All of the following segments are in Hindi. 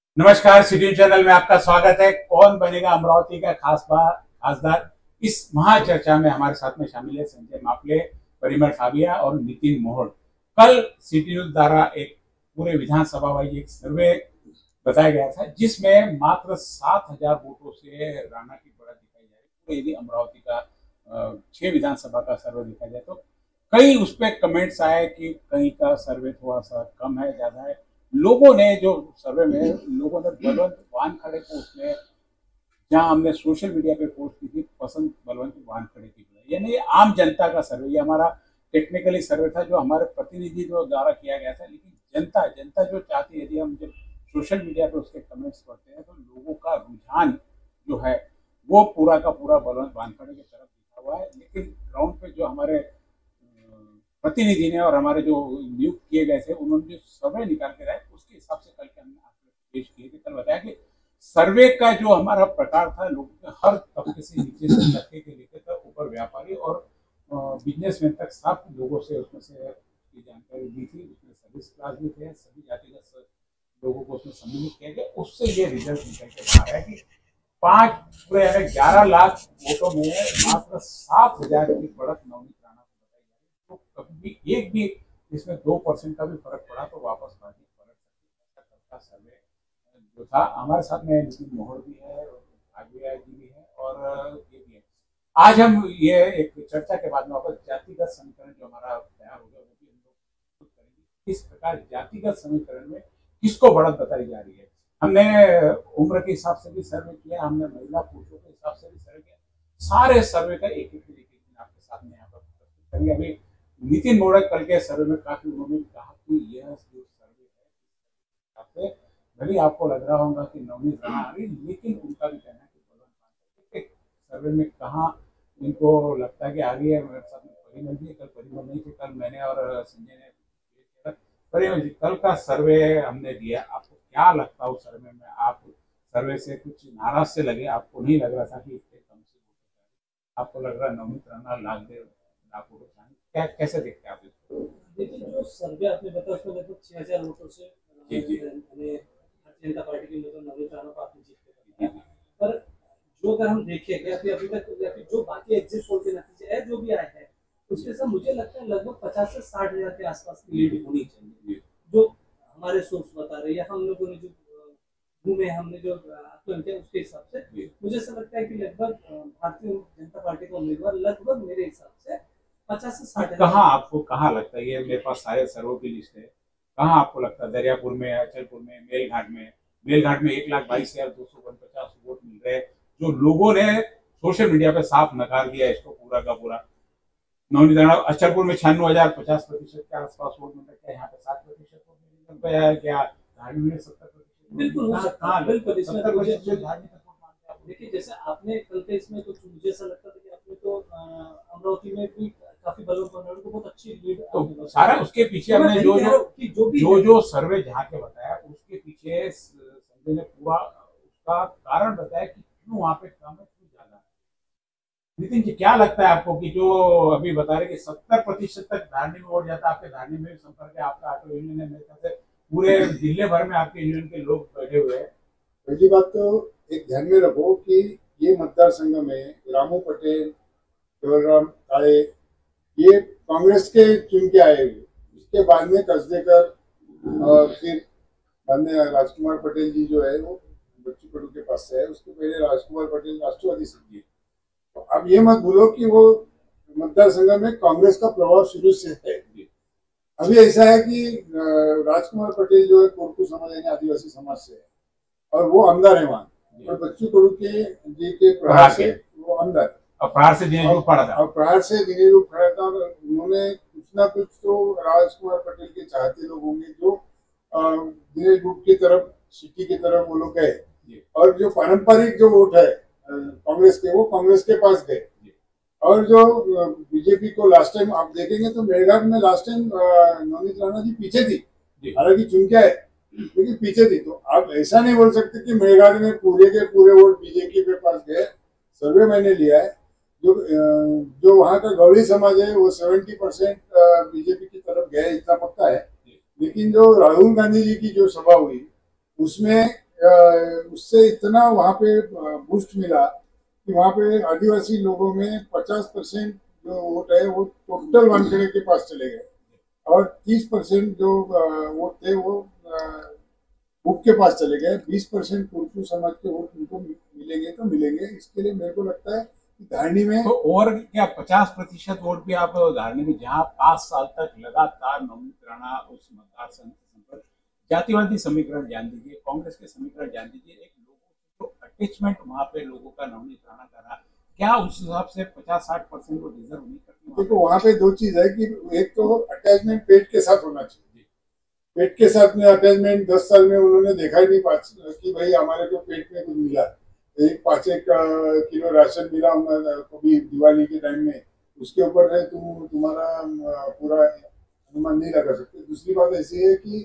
नमस्कार, सिटी चैनल में आपका स्वागत है। कौन बनेगा अमरावती का खासदार, इस महाचर्चा में हमारे साथ में शामिल है संजय मापले, परिमल साबिया और नितिन मोहड़। कल सिटी न्यूज द्वारा एक पूरे विधानसभा वाइज एक सर्वे बताया गया था जिसमें मात्र 7,000 वोटों से राणा की बढ़त दिखाई जा रही है। यदि अमरावती का 6 विधानसभा का सर्वे देखा जाए तो कई उस पर कमेंट्स आए कि कहीं का सर्वे थोड़ा सा कम है, ज्यादा है। लोगों ने जो सर्वे में लोगों ने बलवंत वानखड़े को उसमें, जहां हमने सोशल मीडिया पे पोस्ट की थी, पसंद बलवंत वानखड़े की बनाई। यानी ये आम जनता का सर्वे, ये हमारा टेक्निकली सर्वे था जो हमारे प्रतिनिधि द्वारा किया गया था। लेकिन जनता जनता जो चाहती है, यदि हम जब सोशल मीडिया पे उसके कमेंट्स पढ़ते हैं तो लोगों का रुझान जो है वो पूरा का पूरा बलवंत वानखड़े की तरफ दिखा हुआ है। लेकिन ग्राउंड पे जो हमारे प्रतिनिधि ने और हमारे जो नियुक्त किए गए थे, उन्होंने जो सर्वे निकाल के लाए उसके हिसाब से कल के हमने आपको पेश किए थे। कल बताया कि सर्वे का जो हमारा प्रकार था, लोगों के हर तबके से, नीचे से तबके के लेकर तक ऊपर व्यापारी और बिजनेसमैन तक सब लोगों से उसमें से की जानकारी दी थी। उसमें सर्विस क्लास भी थे, सभी जातिगत लोगों को उसमें सम्मिलित किया गया। उससे ये रिजल्ट निकल के बाहर है कि 11 लाख वोटों में मात्र 7,000 की बढ़त नवनीत राणा को बताई जा रही है। तो कभी भी एक भी इसमें 2% का भी फर्क पड़ा तो वापस पार्टी पलट सकती है। का सर्वे जो था, हमारे साथ में नितिन मोहड़ भी है, भागविया जी भी है और ये भी है। आज हम ये एक चर्चा के बाद में वापस जातिगत समीकरण जो हमारा तैयार हो गया वो भी हम लोग करेंगे। किस प्रकार जातिगत समीकरण में किसको बढ़त बताई जा रही है। हमने उम्र के हिसाब से भी सर्वे किया, हमने महिला पुरुषों के हिसाब से भी सर्वे किया। सारे सर्वे का एक एक दिन आपके सामने यहाँ पर प्रस्तुत करेंगे। अभी नितिन मोहड़ कल के सर्वे में काफी उन्होंने कहा कि यह जो सर्वे है, भले आपको लग रहा होगा कि नवनीत राणा आ रही, लेकिन उनका भी कहना है कि सर्वे में कहाँ इनको लगता है कि आ रही है। मेरे साथ में परिमल भी, कल परिमल नहीं थे, कल मैंने और संजय ने परिमल जी कल का सर्वे हमने दिया। आपको क्या लगता है उस सर्वे में? आप सर्वे से कुछ नाराज से लगे? आपको नहीं लग रहा था कि इतने कम से आपको लग रहा है नवनीत राणा लाख वोटों क्या, कैसे देखते हैं आप इसको? देखिए, जो सर्वे आपने बताया उसमें लगभग 6,000 वोटों से भारतीय जनता पार्टी के मतलब नवनीत राणा को आपने जीत के दिया। पर जो अगर हम देखें या फिर अभी तक या फिर जो बाकी एग्जिट पोल के नतीजे है जो भी आए हैं, उसके साथ मुझे लगता है लगभग 50 से 60,000 के आसपास की लीड होनी चाहिए, जो हमारे सोर्स बता रहे हैं। हम लोगों ने जो घूमे, हमने जो आकलन किया उसके हिसाब से मुझे ऐसा लगता है कि लगभग भारतीय जनता पार्टी का उम्मीदवार लगभग मेरे हिसाब से 50 से 60। कहाँ आपको कहाँ लगता है? ये मेरे पास सारे सर्वों की लिस्ट है। कहाँ आपको लगता है? दरियापुर में, अचलपुर में, मेलघाट में 1,22,249 वोट मिल रहे हैं, जो लोगों ने सोशल मीडिया पे साफ नकार दिया इसको पूरा का पूरा। नवनीत राणा अचलपुर में 96,000 50% के आसपास वोट मिल रहे हैं। यहाँ पे 7% वोट मिल रहा है क्या? धारणी में 70%। बिल्कुल हो सकता है, बिल्कुल। इसमें धारणी देखिए, जैसे आपने कल के इसमें तो मुझे ऐसा लगता था कि आपने तो अमरावती में भी काफी बलवंत वानखड़े को बहुत अच्छी लीड तो सारा उसके पीछे हमने जो सर्वे जहाँ के बताया उसके पीछे संजय ने पूरा उसका कारण बताया कि क्यों वहाँ पे कम है, क्यों ज्यादा है। नितिन जी, क्या लगता है आपको कि जो अभी बता रहे कि 70% तक धारणी में वोट जाता है? आपके धारणी में संपर्क है, आपका ऑटो यूनियन है, मेरे ख्याल से पूरे जिले भर में आपके यूनियन के लोग बैठे हुए हैं। पहली बात तो एक ध्यान में रखो कि ये मतदार संघ में रामू पटेल, केवलराम काळे ये कांग्रेस के चुन के आए हुए। उसके बाद में कसदेकर और फिर बाद में राजकुमार पटेल जी जो है वो बच्चू कडू के पास से है। उसके पहले राजकुमार पटेल राष्ट्रवादी से दिए। तो अब ये मत भूलो कि वो मतदार संघ में कांग्रेस का प्रभाव शुरू से है। अभी ऐसा है कि राजकुमार पटेल जो है कोरकू समाज यानी आदिवासी समाज से है और वो आमदार है वहाँ, और बच्चू कडू के जी के प्रहार से वो आमदार, और प्रहार से दिनेश गुप्ता खड़ा था, और प्रहार से दिनेश गुप्ता खड़ा था। और उन्होंने कुछ ना कुछ तो राजकुमार पटेल के चाहते लोग होंगे जो दिनेश गुप्ता की तरफ, सिटी की तरफ वो लोग गए। और जो पारंपरिक जो वोट है कांग्रेस के, वो कांग्रेस के पास गए। और जो बीजेपी को लास्ट टाइम आप देखेंगे तो मेलघाट में लास्ट टाइम नवनीत राणा जी पीछे थी, हालांकि चुन के आए लेकिन पीछे थी। तो आप ऐसा नहीं बोल सकते कि मेलघाट में पूरे के पूरे वोट बीजेपी के पास गए। सर्वे मैंने लिया है, जो वहाँ का गौड़ी समाज है वो 70% बीजेपी की तरफ गए, इतना पक्का है। लेकिन जो राहुल गांधी जी की जो सभा हुई उसमें उससे इतना वहाँ पे बूस्ट मिला कि वहाँ पे आदिवासी लोगों में 50% जो वोट है वो टोटल वानखेड़े के पास चले गए और 30% जो वोट थे वो बुक के पास चले गए। 20% कुर्कू समाज के वोट उनको मिलेंगे तो मिलेंगे। इसके लिए मेरे को लगता है कि धारणी में तो और क्या 50% वोट भी आप धारणी में, जहाँ 5 साल तक लगातार नवनीत राणा उस मतदार संघ पर जातिवादी समीकरण जान दीजिए, कांग्रेस के समीकरण जान दीजिए, एक लोगों को अटैचमेंट वहां पे लोगों का नवनीत राणा का रहा, क्या उस हिसाब से 50-60% वो डिजर्व नहीं करते? देखो वहाँ पे दो चीज है कि एक तो अटैचमेंट पेट के साथ होना चाहिए। पेट के साथ में अटैचमेंट 10 साल में उन्होंने देखा ही नहीं कि भाई हमारे को पेट में कुछ मिला, 5-1 किलो राशन मिला कभी दिवाली के टाइम में, उसके ऊपर है तुम्हारा पूरा अनुमान नहीं लगा सकते। दूसरी बात ऐसी है कि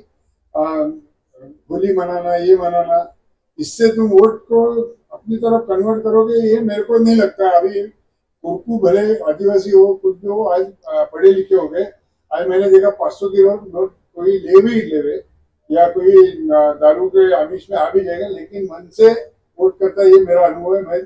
होली मनाना, ये मनाना, इससे तुम वोट को अपनी तरफ कन्वर्ट करोगे, ये मेरे को नहीं लगता। अभी कुर्कू भले आदिवासी हो, कुछ भी हो, आज पढ़े लिखे हो गए। आज मैंने देखा 500 की नोट कोई ले या कोई दारू के आमिष में आ भी जाएगा, लेकिन मन से वोट करता है, ये मेरा अनुभव है। मैं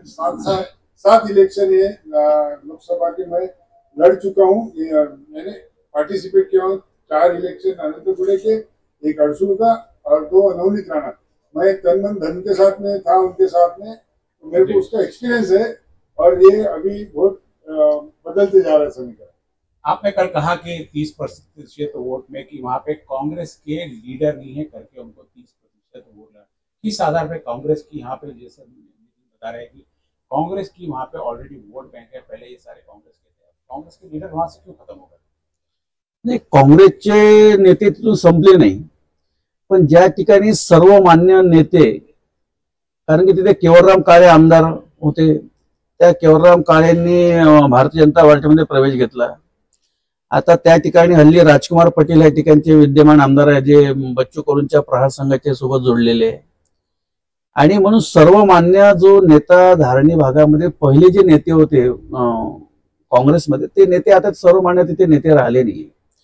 7 इलेक्शन ये लोकसभा के मैं लड़ चुका हूँ, मैंने पार्टिसिपेट किया हूँ। 4 इलेक्शन अनंतपुरे के, 1 अरसूल का और 2 नवनीत राणा। मैं तन मन धन के साथ में था उनके साथ में, तो मेरे को उसका एक्सपीरियंस है और ये अभी बहुत बदलते जा रहा है समीकरण। आपने कल कहा कि 30% वोट में कि वहां पे कांग्रेस के लीडर नहीं है करके उनको 30% वोट लगा। किस आधार पे कांग्रेस की यहाँ पे, जैसे बता रहे हैं कि कांग्रेस की वहां पे ऑलरेडी वोट बैंक है, पहले ये सारे कांग्रेस के थे, कांग्रेस के लीडर वहां से क्यों खत्म हो गए? नाही, काँग्रेसचे नेते तिथून संपले नाही, पण ज्या ठिकाणी सर्वमान्य नेते, कारण की तिथे केवलराम काळे आमदार होते, त्या केवलराम काळेंनी भारतीय जनता पार्टीमध्ये प्रवेश घेतला। आता त्या ठिकाणी हल्ली राजकुमार पटेल या ठिकाणचे विद्यमान आमदार आहे, जे बच्चू कडूंच्या प्रहार संघाच्या सोबत जोडलेले आहे। आणि म्हणून सर्वमान्य जो नेता धारणी भागामध्ये पहिले जे नेते होते काँग्रेसमध्ये, ते नेते आता सर्वमान्य तिथे नेते राहिले नाही।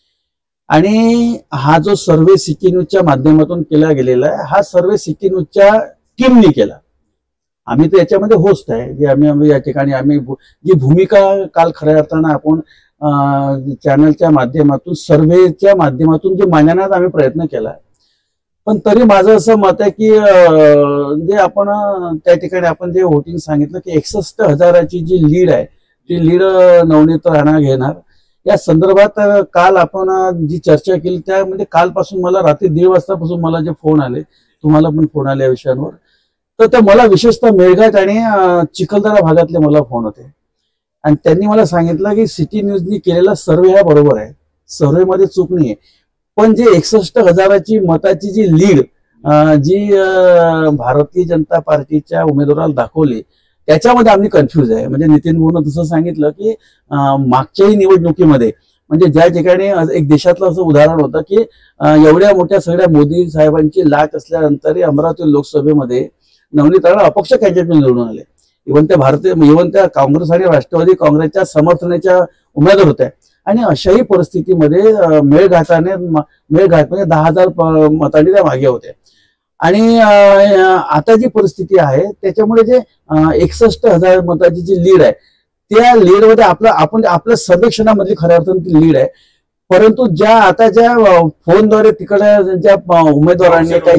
आणि हा जो सर्वे सिटी न्यूजच्या माध्यमातून केला गेलेला आहे, हा सर्वे सिटी न्यूजच्या टीमने केला। आम्ही तर याच्यामध्ये होस्ट आहे, जे आम्ही या ठिकाणी आम्ही जी भूमिका काल खऱ्या अर्थानं आपण चॅनलच्या माध्यमातून, सर्वेच्या माध्यमातून जे मांडण्याचा आम्ही प्रयत्न केला। पण तरी माझं असं मत आहे की जे आपण त्या ठिकाणी आपण जे वोटिंग सांगितलं की 61,000ची जी लीड आहे, ती लीड नवनीत राणा घेणार। या संदर्भात काल आपण जी चर्चा केली, त्यामध्ये कालपासून मला रात्री 1:30 वाजतापासून मला जे फोन आले, तुम्हाला पण फोन आले या विषयांवर, तर ते मला विशेषतः मेळघाट आणि चिखलदरा भागातले मला फोन होते। आणि त्यांनी मला सांगितलं की सिटी न्यूजनी केलेला सर्वे हा बरोबर आहे, सर्वेमध्ये चूक नाही आहे, पण जे 61,000ची मताची जी लीड जी भारतीय जनता पार्टीच्या उमेदवाराला दाखवली, त्याच्यामध्ये आम्ही कन्फ्यूज आहे। म्हणजे नितीन भाऊनं तसं सांगितलं की मागच्याही निवडणुकीमध्ये, म्हणजे ज्या ठिकाणी एक देशातलं असं उदाहरण होतं की एवढ्या मोठ्या सगळ्या मोदी साहेबांची लाट असल्यानंतरही अमरावती लोकसभेमध्ये नवनीत राणा अपक्ष कॅन्डिडेट निवडून आले। इव्हन त्या काँग्रेस आणि राष्ट्रवादी काँग्रेसच्या समर्थनाच्या उमेदवार होत्या। आणि अशाही परिस्थितीमध्ये मेळघाट म्हणजे 10,000 मतांनी त्या मागे होत्या। आणि आता जी परिस्थिती आहे त्याच्यामुळे जे 61,000 मताची जी लीड आहे, त्या लीडमध्ये आपल्या सर्वेक्षणामधली खऱ्या अर्थाने ती लीड आहे। परंतु ज्या फोनद्वारे तिकडे ज्या उमेदवारांनी काही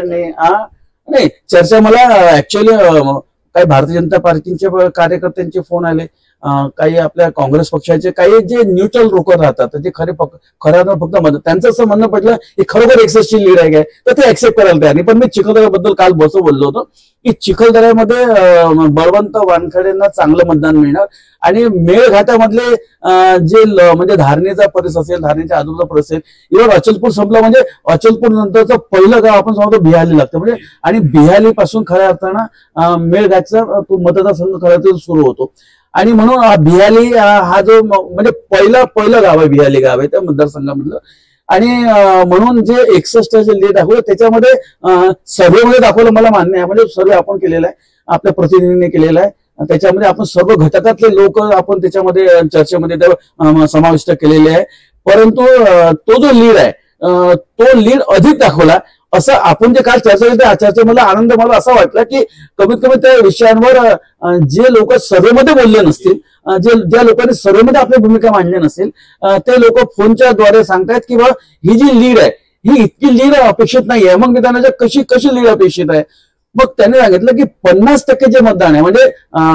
नाही चर्चा, मला ऍक्च्युअली काही भारतीय जनता पार्टीचे कार्यकर्त्यांचे फोन आले, काही आपल्या काँग्रेस पक्षाचे, काही जे न्यूट्रल लोक राहतात, जे खऱ्या फक्त मत, त्यांचं असं म्हणणं पडलं की खरोखर 61ची लीड आहे काय, तर ते ऍक्सेप्ट करायला तयार नाही। पण मी चिखलदऱ्याबद्दल काल बसं बोललो होतो की चिखलदऱ्यामध्ये बळवंत वानखेडेंना चांगलं मतदान मिळणार। आणि मेळघाटामधले जे म्हणजे धारणीचा परिसर असेल, धारणीच्या आजूबाजूचा परिसर असेल, इव्हन अचलपूर संपलं, म्हणजे अचलपूर नंतरचं पहिलं गाव आपण सांगतो बिहाली लागतं, म्हणजे आणि बिहाली पासून खऱ्या अर्थानं मेळघाटचा मतदारसंघ खऱ्या अर्थानं सुरू होतो। आणि म्हणून बिहाली हा जो म्हणजे पहिलं गाव आहे, बिहाली गाव आहे त्या मतदारसंघामधलं। आणि म्हणून जे 61 लीड दाखवलं, त्याच्यामध्ये सर्वेमध्ये दाखवलं, मला मान्य आहे, म्हणजे सर्वे आपण केलेला आहे, आपल्या प्रतिनिधीने केलेला आहे, त्याच्यामध्ये आपण सर्व घटकातले लोक आपण त्याच्यामध्ये चर्चेमध्ये समाविष्ट केलेले आहे। परंतु तो जो लीड आहे, तो लीड अधिक दाखवला असं आपण जे काल चर्चा केली त्या चर्चेमध्ये आनंद मला असा वाटला की कमीत कमी त्या विषयांवर जे लोक सर्वेमध्ये बोलले नसतील, ज्या लोकांनी सर्वेमध्ये आपली भूमिका मांडली नसेल, ते लोक फोनच्या द्वारे सांगतायत की बा ही जी लीड आहे ही इतकी लीड अपेक्षित नाहीये. मग मी त्यांना कशी कशी लीड अपेक्षित आहे, मग त्यांनी सांगितलं की 50% जे मतदान आहे म्हणजे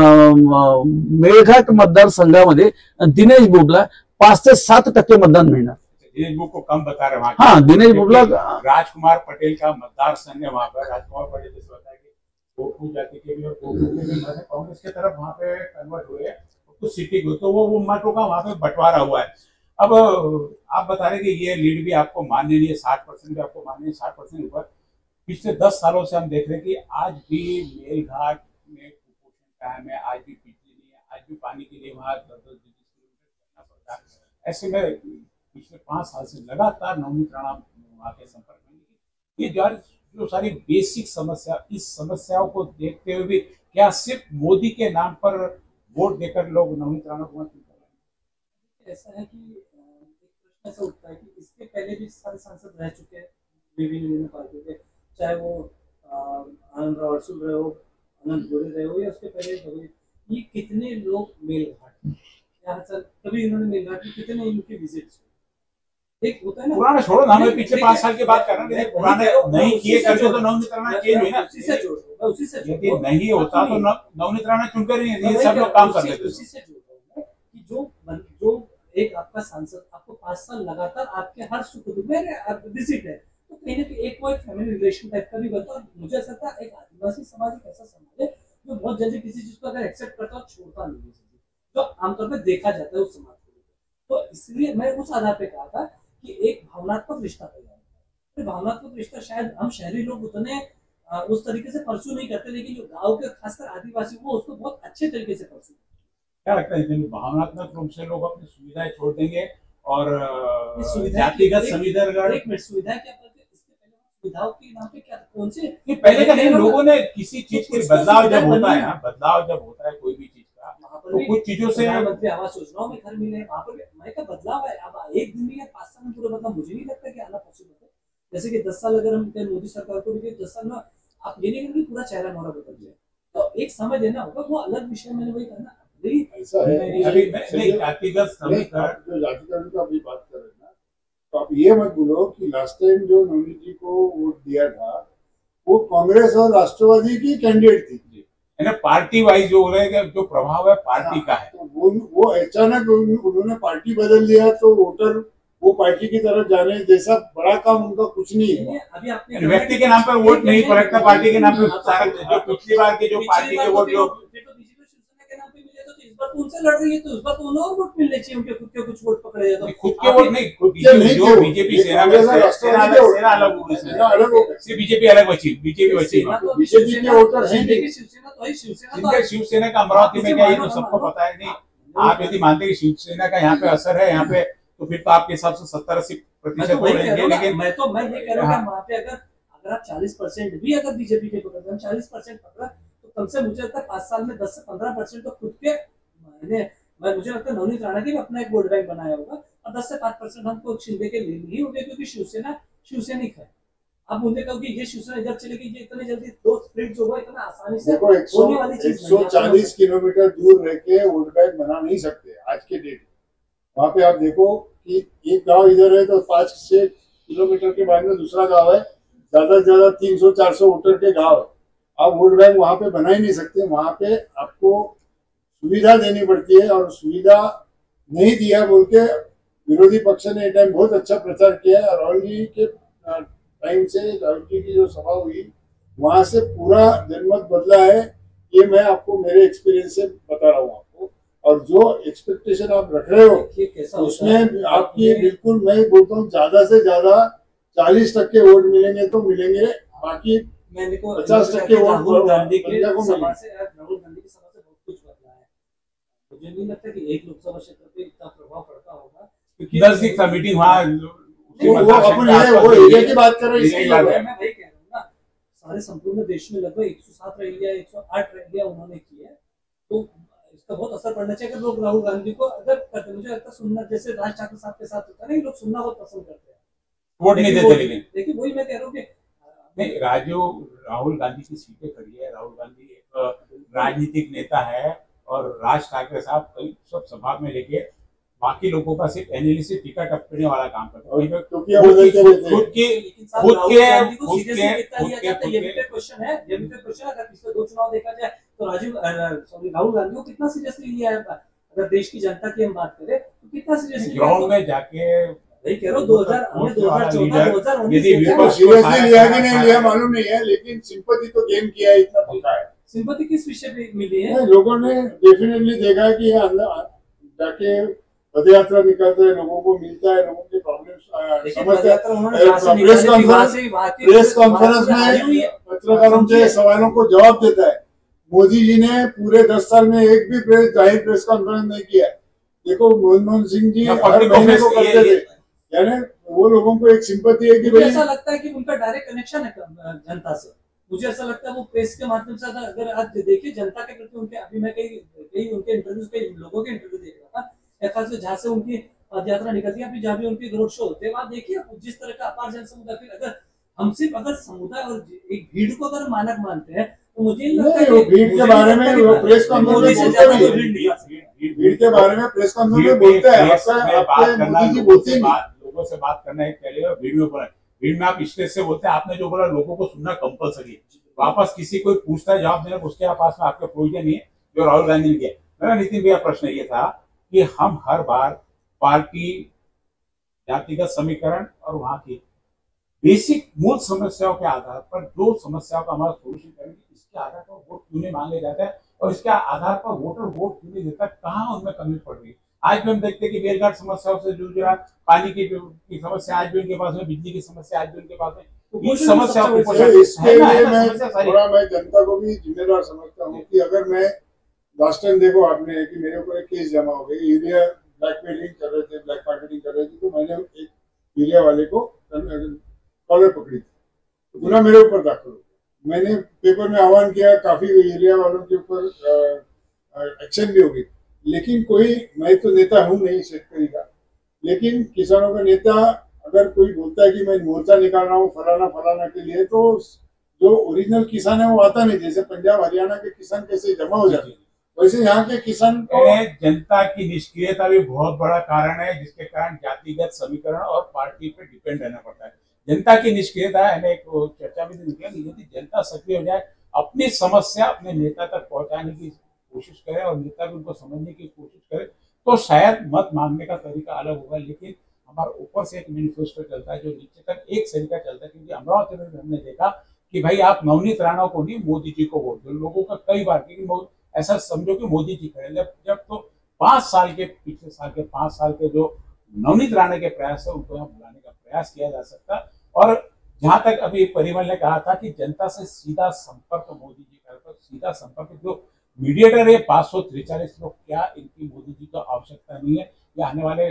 मेळघाट मतदारसंघामध्ये दिनेश बुबला 5 ते 7% मतदान मिळणार. दिनेश बुब को कम बता रहे हैं। हाँ, दिनेश बुबला राजकुमार पटेल का मतदार संघ है वहां पर। राजकुमार पटेल जैसे बताया कि गोकू जाति के भी और गोकू के भी मत कांग्रेस की तरफ वहां पे कन्वर्ट हुए, कुछ सिटी को तो वो मतों का वहां पे बंटवारा हुआ है। अब आप बता रहे कि ये लीड भी आपको माननी नहीं है, 60% भी आपको माननी है, 60% ऊपर। पिछले 10 सालों से हम देख रहे हैं कि आज भी मेलघाट में कुपोषण कायम है, आज भी बिजली नहीं है, आज भी पानी के लिए वहां 10-10 किलोमीटर चलना पड़ता है। ऐसे में पिछले 5 साल से लगातार नवनीत राणा वहां के संपर्क में, ये जो सारी बेसिक समस्या, इस समस्याओं को देखते हुए भी क्या सिर्फ मोदी के नाम पर वोट देकर लोग नवनीत राणा को मत कर रहे हैं? ऐसा है कि एक प्रश्न ऐसा उठता है कि इसके पहले भी सारे सांसद रह चुके हैं विभिन्न पार्टियों के, चाहे वो आनंद राव अड़सुल रहे हो, अनंत गोरे रहे हो, या उसके पहले ये कितने लोग मेलघाट यहाँ सर कभी इन्होंने मेलघाट में कितने इनके विजिट्स, एक होता है ना पुराना छोड़ो ना, हमें पिछले 5 साल की बात कर रहे हैं। पुराने नहीं किए करके तो नवनीत राणा चेंज हुई ना, उसी से यदि नहीं होता तो नवनीत राणा चुनकर ही ये सब लोग काम कर लेते। उसी से जोड़ रहा हूं कि जो एक आपका सांसद आपको 5 साल लगातार आपके हर सुख दुख में विजिट है, तो कहीं ना कहीं एक वो फैमिली रिलेशन टाइप का भी बनता है। मुझे ऐसा था एक आदिवासी समाज एक ऐसा समाज है जो बहुत जल्दी किसी चीज को अगर एक्सेप्ट करता है छोड़ता नहीं है, जो आमतौर पर देखा जाता है उस समाज को। तो इसलिए मैं उस आधार पे कहा था कि एक भावनात्मक रिश्ता तैयार है। भावनात्मक रिश्ता शायद हम शहरी लोग उतने उस तरीके से परसू नहीं करते, लेकिन जो गांव के खासकर आदिवासी वो उसको बहुत अच्छे तरीके से परसू। क्या लगता है भावनात्मक रूप से लोग अपनी सुविधाएं छोड़ देंगे और जातिगत समीकरण? एक मिनट, सुविधा क्या करते, इसके पहले सुविधाओं के नाम पे क्या कौन से पहले का नहीं, लोगों ने किसी चीज के बदलाव जब होता है ना, बदलाव जब होता है कोई भी चीज का, तो कुछ चीजों से प्रधानमंत्री आवास योजनाओं में घर मिले, वहां पर मैं का बदलाव है। अब एक दिन में या 5 साल में पूरा बदलाव मुझे नहीं लगता कि आना पॉसिबल है। जैसे कि 10 साल अगर हम मोदी सरकार को भी 10 साल में आप ये नहीं करेंगे पूरा चेहरा मोहरा बदल जाए, तो एक समय देना होगा, वो अलग विषय। मैंने वही कहना ऐसा है। अभी जातिगत समीकरण जो जातिकरण की अभी बात कर रहे हैं ना, तो आप ये मत बोलो कि लास्ट टाइम जो नवनीत जी को वोट दिया था वो कांग्रेस और राष्ट्रवादी की कैंडिडेट थी, पार्टी वाइज जो प्रभाव है पार्टी का है। तो वो अचानक उन्होंने पार्टी बदल दिया, तो वोटर वो पार्टी की तरफ जाने जैसा बड़ा काम उनका कुछ नहीं है। अभी आपने व्यक्ति के नाम पर वोट नहीं पलटता, पार्टी के नाम पे सारा जो पिछली बार के जो पार्टी के वोट जो उनसे लड़ रही है, तो उस बार तो उन्हें और वोट मिलने चाहिए, उनके खुद के कुछ वोट पकड़े जाए। तो खुद के वोट नहीं, जो बीजेपी सेना में सेना अलग होगी, सिर्फ बीजेपी अलग बची, बीजेपी बची, बीजेपी के वोटर हैं, शिवसेना तो है, शिवसेना का अमरावती में क्या ये तो सबको पता है। नहीं, आप यदि मानते हैं कि शिवसेना का यहाँ पे असर है यहाँ पे, तो फिर तो आपके हिसाब से 70-80% वोट रहेंगे। लेकिन मैं ये कह रहा हूँ वहाँ पे अगर आप 40% भी अगर बीजेपी के पकड़ 40% पकड़ा, तो कम से मुझे लगता है 5 साल में 10 से 15% तो खुद के मुझे लगता है नवनीत राणा के भी अपना एक वोट बैंक बनाया होगा, और 10 से 5% हमको शिंदे के लिए ही हो गए, क्योंकि शिवसेना शिवसैनिक है। अब मुझे कहो कि ये शिवसेना इधर चलेगी, ये इतनी जल्दी दो स्प्लिट जो हुआ इतना आसानी से होने वाली चीज 140 किलोमीटर दूर रह के वोट बैंक बना नहीं सकते आज के डेट। वहाँ पे आप देखो कि एक गांव इधर है तो 5-6 किलोमीटर के बाद में दूसरा गांव है, ज्यादा से ज्यादा 300-400 वोटर के गांव है। आप वोट बैंक वहाँ पे बना ही नहीं सकते। वहाँ पे आपको सुविधा देनी पड़ती है, और सुविधा नहीं दिया बोल के विरोधी पक्ष ने एक टाइम बहुत अच्छा प्रचार किया। राहुल जी के टाइम से राहुल जी की जो सभा हुई वहां से पूरा जनमत बदला है, ये मैं आपको मेरे एक्सपीरियंस से बता रहा हूँ आपको। और जो एक्सपेक्टेशन आप रख रहे हो उसमें आपकी बिल्कुल, मैं बोलता हूँ ज्यादा से ज्यादा 40% वोट मिलेंगे तो मिलेंगे, बाकी 50% वोट राहुल गांधी की सभा से बहुत कुछ बदला है। मुझे नहीं लगता कि एक लोकसभा क्षेत्र पे इतना प्रभाव पड़ता होगा, क्योंकि 10 की मीटिंग वहाँ वो एरिया की बात कर रहे हैं। मैं वही कह रहा हूँ ना, सारे संपूर्ण देश में लगभग 107 रैलियां 108 रैलियां उन्होंने की है, तो इसका बहुत असर पड़ना चाहिए अगर लोग राहुल गांधी को अगर करते। मुझे लगता है सुनना, जैसे राज ठाकरे साहब के साथ होता है ना, लोग सुनना बहुत पसंद करते हैं, वोट नहीं देते। लेकिन देखिए वही मैं कह रहा हूँ कि नहीं, राहुल गांधी की सीटें खड़ी है। राहुल गांधी एक राजनीतिक नेता है और राज ठाकरे साहब कई सब सभा में लेके बाकी लोगों का सिर्फ एनालिसिस टिकट टपकने वाला काम करते हैं। खुद के क्वेश्चन है, ये भी क्वेश्चन अगर पिछले 2 चुनाव देखा जाए तो राहुल गांधी को कितना सीरियसली लिया है? अगर देश की जनता की हम बात करें तो कितना सीरियसली ग्राउंड में जाके वही कह रहा हूँ। 2014 सीरियसली लिया कि नहीं लिया मालूम नहीं है, लेकिन सिंपैथी तो गेन किया है, इतना पक्का है। सिंपैथी किस विषय पे मिली है? लोगों ने डेफिनेटली देखा है कि जाके पद यात्रा निकलते हैं, लोगों को मिलता है, लोगों के प्रॉब्लम्स समझते हैं, प्रेस कॉन्फ्रेंस में पत्रकारों के सवालों को जवाब देता है। मोदी जी ने पूरे 10 साल में एक भी जाहिर प्रेस कॉन्फ्रेंस नहीं किया। देखो मनमोहन सिंह जी हर महीने को करते थे, यानी वो लोगों को एक सिंपैथी है कि मुझे ऐसा लगता है कि उनका डायरेक्ट कनेक्शन है जनता से। मुझे ऐसा लगता है वो प्रेस के माध्यम से अगर आप देखिए जनता के प्रति उनके, अभी मैं कई उनके इंटरव्यूज, कई लोगों के इंटरव्यू देख रहा था, से जहाँ से उनकी पद यात्रा निकलती है, अभी जहाँ भी उनके रोड शो होते हैं, वहाँ देखिए जिस तरह का अपार जन समुदाय। फिर अगर हम सिर्फ अगर समुदाय और एक भीड़ को अगर मानक मानते हैं तो मुझे नहीं लगता है भीड़ के बारे में प्रेस कॉन्फ्रेंस में भीड़ के बारे में प्रेस कॉन्फ्रेंस में बोलते हैं। मोदी जी बोलते हैं लोगों से बात करना है, पहले भीड़ में बोला, भीड़ में आप स्टेज से बोलते हैं। आपने जो बोला लोगों को सुनना कंपलसरी है। वापस किसी कोई पूछता है जवाब देना, उसके पास में आपका प्रोविजन नहीं है जो राहुल गांधी ने किया। मेरा नितिन भैया प्रश्न ये था कि हम हर बार पार्टी जातिगत समीकरण और वहां की बेसिक मूल समस्याओं के आधार पर जो समस्याओं का हमारा सोल्यूशन करेंगे, इसके आधार पर वोट क्यों नहीं मांगे जाते हैं और इसके आधार पर वोटर वोट क्यों नहीं देता, कहाँ उनमें कमी पड़ रही है। आज भी हम देखते हैं कि बेलघाट समस्याओं से जूझ रहा, पानी की समस्या आज भी उनके पास में, बिजली की समस्या आज भी उनके पास में। समस्या मैं जनता को भी जिम्मेदार समझता हूँ कि अगर मैं लास्ट टाइम देखो आपने कि मेरे ऊपर एक केस जमा हो गई, यूरिया ब्लैकमेलिंग कर रहे थे, ब्लैक मार्केटिंग कर रहे थे, तो मैंने एक यूरिया वाले को कॉलर पकड़ी थी, तो गुना मेरे ऊपर दाखिल हो गया। मैंने पेपर में आह्वान किया, काफी यूरिया वालों के ऊपर एक्शन भी हो गई, लेकिन कोई, मैं तो नेता हूँ नहीं शेतकरी का, लेकिन किसानों का नेता अगर कोई बोलता है कि मैं मोर्चा निकाल रहा हूँ फलाना फलाना के लिए, तो जो ओरिजिनल किसान है वो आता नहीं। जैसे पंजाब हरियाणा के किसान कैसे जमा हो जाते हैं, वैसे यहाँ के किसान को जनता की निष्क्रियता भी बहुत बड़ा कारण है, जिसके कारण जातिगत समीकरण और पार्टी पे डिपेंड रहना पड़ता है। जनता की निष्क्रियता है, एक चर्चा में निकला कि यदि जनता सक्रिय हो जाए, अपनी समस्या अपने नेता तक पहुंचाने की कोशिश करे और नेता भी उनको समझने की कोशिश करे, तो शायद मत मांगने का तरीका अलग होगा। लेकिन हमारा ऊपर से एक मैनिफेस्टो चलता है जो नीचे तक एक तरीका चलता है। क्योंकि अमरावती में हमने देखा कि भाई आप नवनीत राणा को नहीं, मोदी जी को वोट दो। लोगों का कई बार, क्योंकि ऐसा समझो कि मोदी जी खड़े, जब तो 5 साल के, पिछले साल के 5 साल के जो नवनीत राणा के प्रयास है, उनको यहाँ बुलाने का प्रयास किया जा सकता। और जहां तक अभी परिमल ने कहा था कि जनता से सीधा संपर्क मोदी जी का, सीधा संपर्क, जो मीडिएटर है 543 लोग, क्या इनकी मोदी जी को आवश्यकता नहीं है? या आने वाले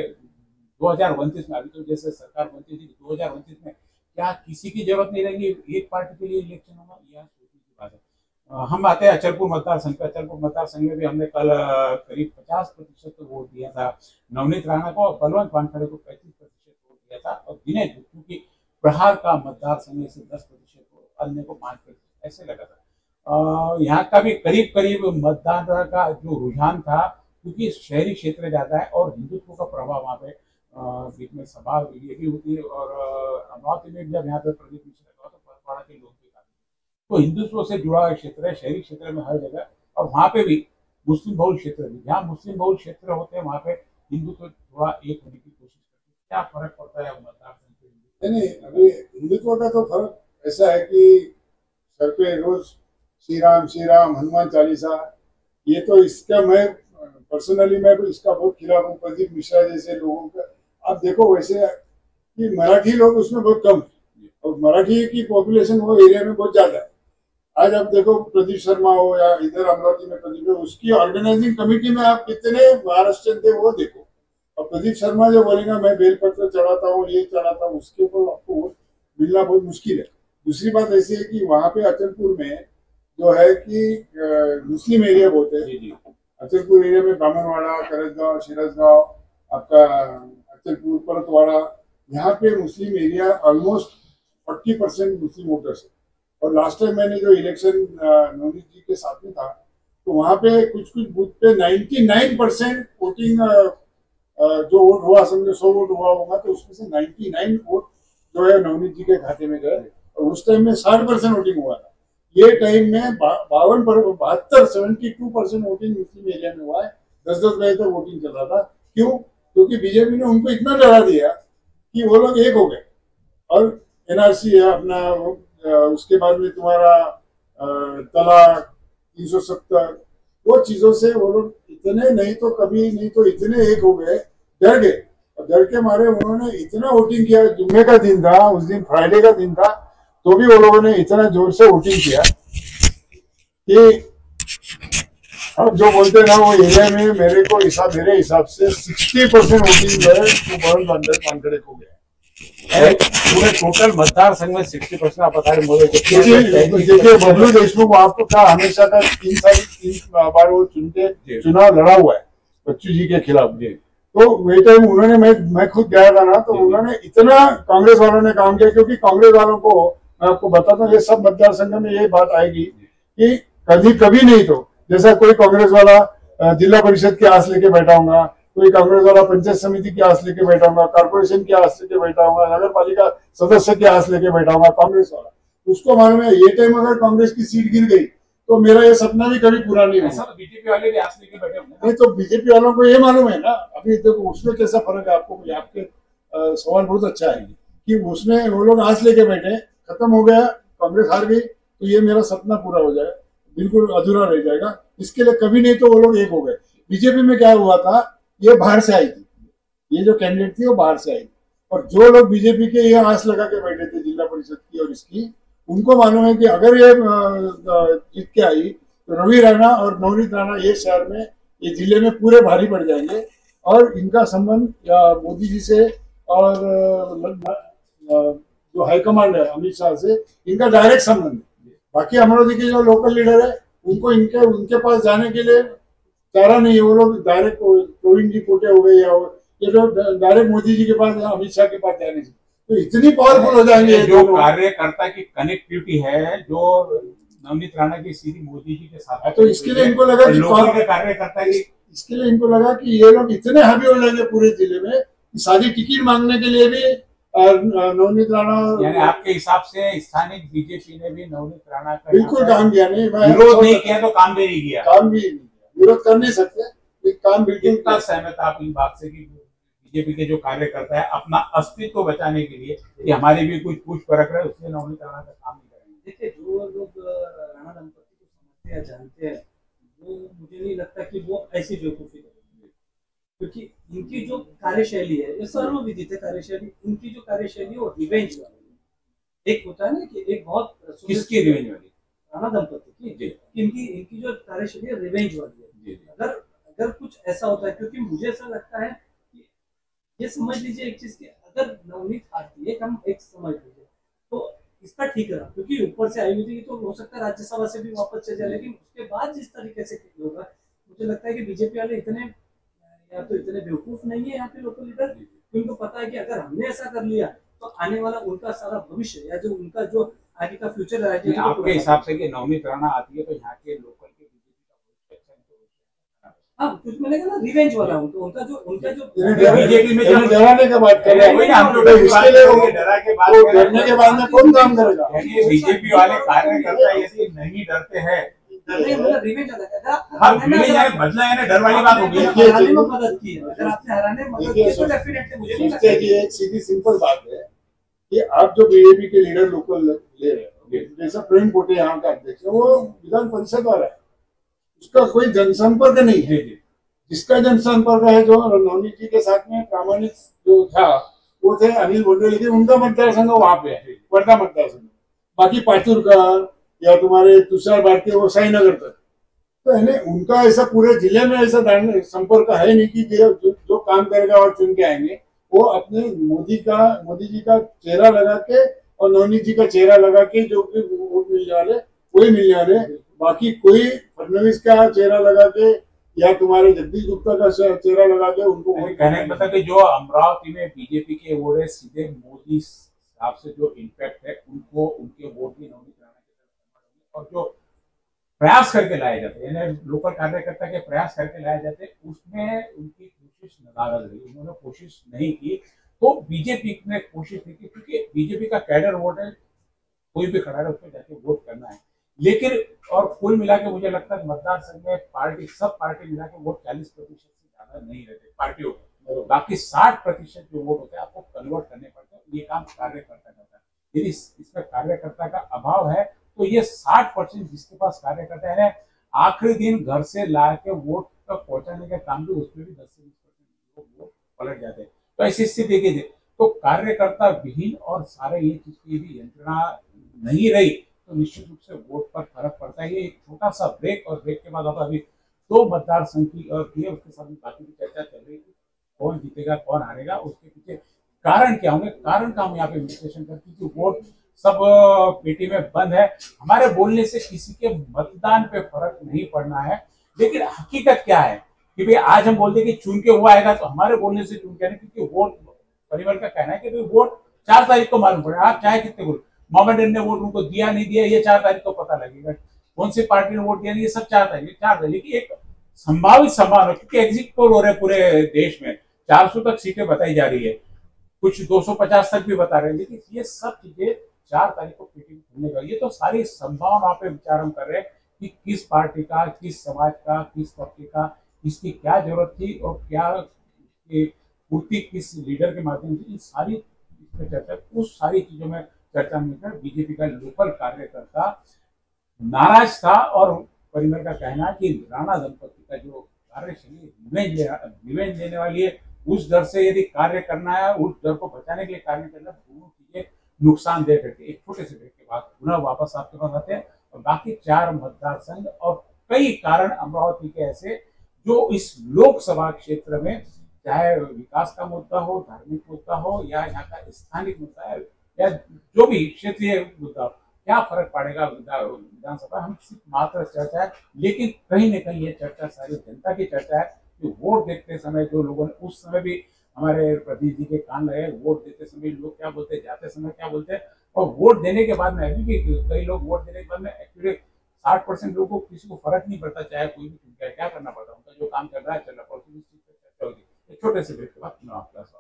2029 में, अभी तो जैसे सरकार बनती थी 2029 में, क्या किसी की जरूरत नहीं रहेगी? एक पार्टी के लिए इलेक्शन होगा, यह सोचने की बात है। हम आते हैं अचलपुर मतदार संघ पे। अचलपुर मतदार संघ में भी हमने कल करीब 50% वोट दिया था नवनीत राणा को, और बलवंत वानखड़े को 35% वोट दिया था, और दिनेश गुप्तू की प्रहार का मतदार संघ से 10% अन्य को 5% ऐसे लगा था। यहाँ का भी करीब करीब मतदान का जो रुझान था, क्योंकि शहरी क्षेत्र ज्यादा है और हिंदुत्व का प्रभाव वहाँ पे बीच में सभा ये भी होती है। और अमरावती में जब यहाँ पे प्रदीप मिश्रा का तो परपाड़ा के लोग भी काफी, तो हिंदुत्व से जुड़ा हुआ क्षेत्र है, शहरी क्षेत्र में हर जगह। और वहाँ पे भी मुस्लिम बहुल क्षेत्र भी, जहाँ मुस्लिम बहुल क्षेत्र होते हैं वहाँ पे हिंदुत्व थोड़ा एक होने की कोशिश करते हैं। क्या फर्क पड़ता है मतदार संघ? नहीं, अभी हिंदुत्व का तो फर्क ऐसा है कि सर पे रोज श्री राम हनुमान चालीसा, ये तो इसका मैं पर्सनली मैं इसका बहुत खिलाफ हूँ। प्रदीप मिश्रा जैसे लोगों का आप देखो, वैसे कि मराठी लोग उसमें बहुत कम, और मराठी की पॉपुलेशन वो एरिया में बहुत ज्यादा है। आज आप देखो प्रदीप शर्मा हो या इधर अमरावती में प्रदीप, उसकी ऑर्गेनाइजिंग कमेटी में आप कितने महाराष्ट्र थे वो देखो। और प्रदीप शर्मा जो बोलेगा मैं बेलपत्र चढ़ाता हूँ, ये चढ़ाता हूँ, उसके ऊपर आपको वोट मिलना बहुत मुश्किल है। दूसरी बात ऐसी है कि वहाँ पे अचलपुर में जो है कि मुस्लिम एरिया बहुत है। अचलपुर एरिया में ब्राह्मणवाड़ा, करजगांव, शिरसगांव, आपका अचलपुर, परतवाड़ा, यहाँ पे Muslim area almost 40% Muslim voters है। और लास्ट टाइम मैंने जो इलेक्शन नवनीत जी के साथ में था, तो वहां पे कुछ बूथ पे 99% वोटिंग, जो वोट हुआ, समझो 100 वोट हुआ होगा तो उसमें से 99 वोट जो है नवनीत जी के खाते में गए। और उस टाइम में 60% वोटिंग हुआ था। ये टाइम में 72% वोटिंग मुस्लिम एरिया में हुआ है। 10-10 बजे तक वोटिंग चल रहा था। क्यों? क्योंकि बीजेपी ने उनको इतना डरा दिया कि वो लोग एक हो गए। और एनआरसी है अपना, उसके बाद में तुम्हारा तलाक, 370, वो चीजों से वो लोग इतने नहीं तो कभी नहीं तो इतने एक हो गए, डर गए। और डर के मारे उन्होंने इतना वोटिंग किया। जुम्मे का दिन था, उस दिन फ्राइडे का दिन था, तो भी वो लोगों ने इतना जोर से वोटिंग किया कि अब जो बोलते ना वो एरिया में मेरे हिसाब से 60% वोटिंग जो है वो बहुत वानखेड़े को गया। पूरे टोटल मतदार संघ में 60% आप बता रहे मोदी। देखिए बबलू देशमुख आपको का हमेशा का 3 बार वो चुनाव लड़ा हुआ है बच्चू जी के खिलाफ। तो वे टाइम उन्होंने, मैं खुद गया था ना, तो उन्होंने इतना कांग्रेस वालों ने काम किया। क्योंकि कांग्रेस वालों को मैं आपको बताता हूँ, ये सब मतदार संघ में ये बात आएगी कि कभी नहीं तो जैसा कोई कांग्रेस वाला जिला परिषद की आस लेके बैठा होगा, कोई कांग्रेस वाला पंचायत समिति की आस लेके बैठा होगा, कारपोरेशन की आस लेके बैठा होगा, नगर पालिका सदस्य की आस लेके बैठा होगा कांग्रेस वाला। उसको मालूम है ये टाइम अगर कांग्रेस की सीट गिर गई तो मेरा ये सपना भी कभी पूरा नहीं होगा। बीजेपी वाले भी आस लेके बैठे होंगे। नहीं तो बीजेपी वालों को ये मालूम है ना, अभी देखो उसमें कैसा फर्क है आपको। आपके सवाल बहुत अच्छा है कि उसमें वो लोग आस लेके बैठे, खत्म हो गया, कांग्रेस हार गई तो ये मेरा सपना पूरा हो जाएगा, बिल्कुल अधूरा रह जाएगा। इसके लिए कभी नहीं तो वो लोग एक हो गए। बीजेपी में क्या हुआ था, ये बाहर से आई थी, ये जो कैंडिडेट थी वो बाहर से आई, और जो लोग बीजेपी के ये आस लगा के बैठे थे जिला परिषद की और इसकी, उनको मालूम है कि अगर ये जीत के आई तो रवि राणा और नवनीत राणा ये शहर में, ये जिले में पूरे भारी पड़ जाएंगे। और इनका संबंध मोदी जी से और जो हाईकमांड है अमित शाह से, इनका डायरेक्ट संबंध है। बाकी अमरावती के जो लोकल लीडर है उनको उनके पास जाने के लिए चारा नहीं है। वो लोग डायरेक्ट प्रवीण जी पोटे हो गए या ये लोग डायरेक्ट मोदी जी के पास, अमित शाह के पास जाने से तो इतनी पावरफुल हो जाएंगे। जो कार्यकर्ता की कनेक्टिविटी है, जो नवनीत राणा की सीधी मोदी जी के साथ है, तो इसके लिए इनको लगा कि कार्यकर्ता की, इसके लिए इनको लगा कि ये लोग इतने हावी हो जाएंगे पूरे जिले में, सारी टिकट मांगने के लिए भी नवनीत राणा। यानी आपके हिसाब से स्थानीय बीजेपी ने भी नवनीत राणा का बिल्कुल काम किया नहीं, विरोध नहीं किया तो काम भी नहीं किया। काम भी विरोध कर नहीं सकते, काम बिल्कुल। कितना सहमत आप इन बात से कि बीजेपी के जो कार्यकर्ता है अपना अस्तित्व बचाने के लिए कि हमारी भी कुछ पूछ परख रहे, उससे नवनीत राणा का काम नहीं करेंगे? देखिए, जो लोग राणा दंपति को समझते हैं, जानते हैं, वो मुझे नहीं लगता कि वो ऐसी बेवकूफी करेंगे। क्योंकि इनकी जो कार्यशैली है, ये सर्वविदित है कार्यशैली। इनकी जो कार्यशैली है वो रिवेंज वाली है। एक होता है ना कि एक बहुत किसकी रिवेंज वाली? राणा दंपति की। इनकी जो कार्यशैली है रिवेंज वाली है। अगर कुछ ऐसा होता है, क्योंकि मुझे ऐसा लगता है कि ये समझ लीजिए एक चीज की, अगर नवनीत आती है, हम एक समझ लीजिए तो इसका ठीक रहा, क्योंकि ऊपर से आई हुई थी, तो हो सकता है राज्यसभा से भी वापस चले जाए। लेकिन उसके बाद जिस तरीके से होगा, मुझे लगता है कि बीजेपी वाले इतने बेवकूफ नहीं है यहाँ के लोकल लीडर। उनको पता है कि अगर हमने ऐसा कर लिया तो आने वाला उनका सारा भविष्य या जो उनका जो आगे का फ्यूचर है। आपके हिसाब से कि नवनीत राणा आती है तो यहाँ के लोकल के बीजेपी का, हाँ, कुछ मिलेगा ना, रिवेंज वाला उनका जो बीजेपी में जो डराने का बात कर रहे हैं, डरने के बाद में कौन काम करेगा? बीजेपी वाले कार्यकर्ता यदि नहीं डरते हैं, रिवेंज बदला यानी डर वाली बात होगी। मदद की है, अगर आपने हराने में मदद की तो डेफिनेटली मुझे नहीं लगता कि एक सीधी सिंपल बात है कि आप जो बीजेपी के लीडर लोकल ले रहे हैं, जैसा प्रवीण पोटे यहाँ का अध्यक्ष है, वो विधान परिषद वाला है, उसका कोई जनसंपर्क नहीं है। जिसका जनसंपर्क है, जो नवनीत जी के साथ में प्रामाणिक जो था, वो थे अनिल बोंडे, लेकिन उनका मतदार संघ वहां पे है, वर्धा मतदार संघ। बाकी पाचुरकर या तुम्हारे तुषार भारती वो साईनगर तक, तो है ना, उनका ऐसा पूरे जिले में ऐसा संपर्क है नहीं कि जो काम करेगा और चुन के आएंगे। वो अपने मोदी जी का चेहरा लगा के और नवनीत जी का चेहरा लगा के जो भी वोट मिलने वाले वही मिलने वाले। बाकी कोई फडणवीस का चेहरा लगा के या तुम्हारे जगदीश गुप्ता का चेहरा लगा के उनको कहने का मतलब कि जो अमरावती में बीजेपी के वोट है सीधे मोदी हिसाब से जो इम्पैक्ट है उनको उनके वोट भी नवनीत राणा की तरफ convert होंगे। और जो प्रयास करके लाए जाते हैं, यानी लोकल कार्यकर्ता के प्रयास करके लाए जाते हैं, उसमें उनकी कोशिश नाकाम रही। उन्होंने कोशिश नहीं की, तो बीजेपी ने कोशिश नहीं की, क्योंकि बीजेपी का कैडर वोट है, कोई भी खड़ा है उसको जाके वोट करना है। लेकिन और कुल मिला के मुझे लगता है मतदार संघ में पार्टी सब पार्टी मिला के वोट 40% से ज्यादा नहीं रहते पार्टियों में, बाकी 60% जो वोट होते हैं आपको कन्वर्ट करने पड़ते हैं। ये काम कार्यकर्ता करता है। यदि इसमें कार्यकर्ता का अभाव है तो ये 60% जिसके पास कार्यकर्ता है, आखिरी दिन घर से ला के वोट तक पहुंचाने का काम भी, उसमें भी 10 से 20% लोग वोट पलट जाते हैं। तो ऐसी स्थिति देखिए, तो कार्यकर्ता विहीन और सारे ये चीज की भी यंत्रणा नहीं रही तो निश्चित रूप से वोट पर फर्क पड़ता है। ये एक छोटा सा ब्रेक, और ब्रेक के बाद अब अभी 2 मतदार संघ की और किए, उसके साथ बाकी की चर्चा चल रही थी, कौन जीतेगा कौन हारेगा, उसके पीछे कारण क्या होंगे, कारण का हम यहाँ पे विश्लेषण करते, क्योंकि वोट सब पेटी में बंद है। हमारे बोलने से किसी के मतदान पे फर्क नहीं पड़ना है, लेकिन हकीकत क्या है कि भाई आज हम बोलते कि चुन के हुआ आएगा, तो हमारे बोलने से चुन के नहीं, क्योंकि वोट परिवार का कहना है कि भाई वोट 4 तारीख को मालूम पड़ेगा। आप चाहे कितने बोल, मोहम्मदन ने वोट उनको दिया नहीं दिया, ये 4 तारीख को पता लगेगा। कौन सी पार्टी ने वोट दिया नहीं, ये सब 4 तारीख की एक संभावित संभावना, क्योंकि एग्जिट पोल हो रहे पूरे देश में, 400 तक सीटें बताई जा रही है, कुछ 250 तक भी बता रहे हैं, लेकिन ये सब चीजें 4 तारीख को पीटी खुलने का, ये तो सारी संभावना पे विचार हम कर रहे हैं कि किस पार्टी का, किस समाज का, किस तबके का, किसकी क्या जरूरत थी और क्या पूर्ति किस लीडर के माध्यम से, इन सारी इसमें चर्चा, उस सारी चीजों में चर्चा में बीजेपी का लोकल कार्यकर्ता नाराज था। और परिमल का कहना है कि राणा दंपति का जो कार्यशैली रिवेंज लेने वाली है, उस दर से यदि कार्य करना है, उस दर को बचाने के लिए कार्य करना, दोनों चीजें नुकसानदेह करती है। एक छोटे से ब्रेक के बाद पुनः वापस आपके पास आते हैं और बाकी 4 मतदार संघ और कई कारण अमरावती के ऐसे जो इस लोकसभा क्षेत्र में, चाहे विकास का मुद्दा हो, धार्मिक मुद्दा हो, या यहाँ का स्थानिक मुद्दा है, या जो भी क्षेत्रीय मुद्दा हो, क्या फर्क पड़ेगा विधानसभा, हम सिर्फ मात्र चर्चा है, लेकिन कहीं न कहीं ये चर्चा सारी जनता की चर्चा है कि वोट देते समय जो लोगों ने, उस समय भी हमारे प्रतिनिधि के कान लगे, वोट देते समय लोग क्या बोलते हैं, जाते समय क्या बोलते हैं, और वोट देने के बाद में अभी भी कई लोग वोट देने के बाद में एक्चुअली 60% लोगों को किसी को फर्क नहीं पड़ता, चाहे कोई भी क्या करना पड़ता, उनका जो काम चल रहा है चल रहा है। छोटे से ब्रेक के बाद आपका